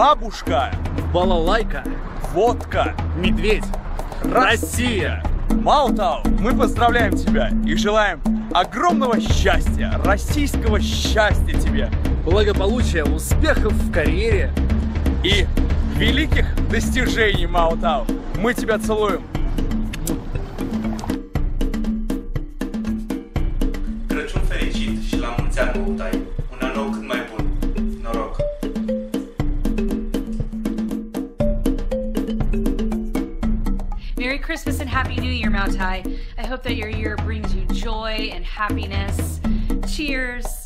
бабушка, балалайка, водка, медведь, Россия. Маутау, мы поздравляем тебя и желаем огромного счастья, российского счастья тебе. Благополучия, успехов в карьере. И великих достижений, Маутау. Мы тебя целуем. Crăciun fericit și la mulți ani, Băutai. Un an nou cât mai bun. Noroc! Merry Christmas and Happy New Year, Mautai. I hope that your year brings you joy and happiness. Cheers!